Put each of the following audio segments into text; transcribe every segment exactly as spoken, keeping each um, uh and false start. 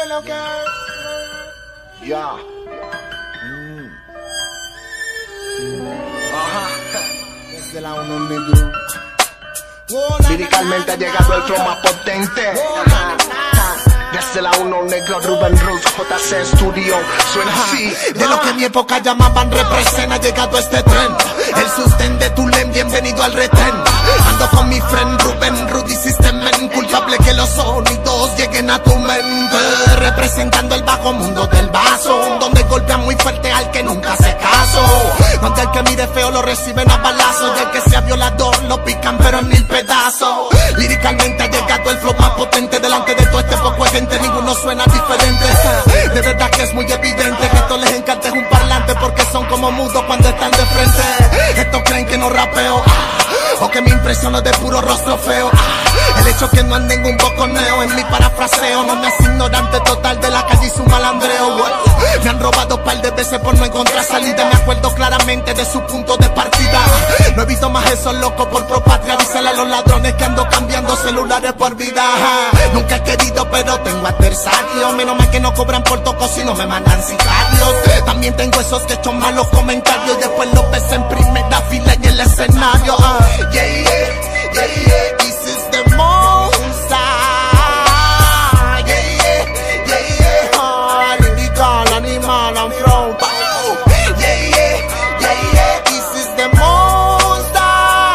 de lo que... Ya. Mm. Ajá. Desde la uno negro. Liricalmente ha llegado el flow más potente. Ajá. Desde la uno negro, Ruben Rose, J C Studio. Suena así. De lo que en mi época llamaban represent, ha llegado este tren. El sustén de tu lem, bienvenido al retén. Ando con mi friend Ruben Rudy System, culpable que los sonidos lleguen a tu mente. Representando el bajo mundo del vaso, donde golpea muy fuerte al que nunca hace caso. Donde el que mire feo lo reciben a balazos, y el que sea violador lo pican pero en mil pedazos. Líricamente ha llegado el flow más potente. Delante de todo este poco de gente, ninguno suena diferente. De verdad que es muy evidente que esto les encanta es un parlante, porque son como mudos cuando están de frente. Estos creen que no rapeo, o que me impresiono de puro rostro feo. El hecho que no anden un boconeo en mi parafraseo no me hace ignorante total de la calle y su malandreo. Me han robado par de veces por no encontrar salida. Me acuerdo claramente de su punto de partida. No he visto más esos locos por propatria. Avísale a los ladrones que ando cambiando celulares por vida. Nunca he querido pero tengo adversarios. Menos mal que no cobran por toco si no me mandan sicarios. También tengo esos que echan malos comentarios y después los ves en primera fila en el escenario. Yeah, yeah, yeah, yeah. This is the monster. Yeah, yeah, yeah, yeah. Oh, lyrical animal and flow. Yeah, yeah, yeah, yeah. This is the monster.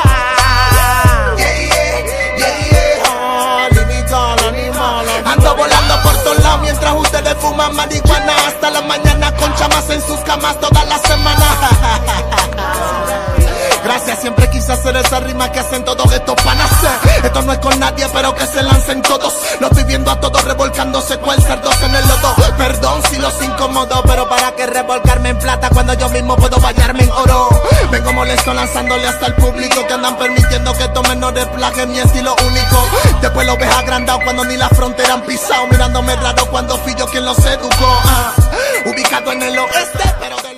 Yeah, yeah, yeah, yeah. Oh, lyrical animal and flow. Ando volando por todos lados mientras ustedes fuman marihuana hasta la mañana con chamas en sus camas toda la semana. Gracias, siempre quise hacer esa rima que hacen todos estos panas. Esto no es con nadie, pero que se lancen todos. Lo estoy viendo a todos revolcándose cual cerdos en el lodo. Perdón si los incomodo, pero para que revolcarme en plata cuando yo mismo puedo bañarme en oro. Vengo molesto lanzándole hasta el público que andan permitiendo que estos menores plaguen mi estilo único. Después lo ves agrandado cuando ni la frontera han pisado, mirándome raro cuando fui yo quien los educó. Ah, ubicado en el oeste, pero de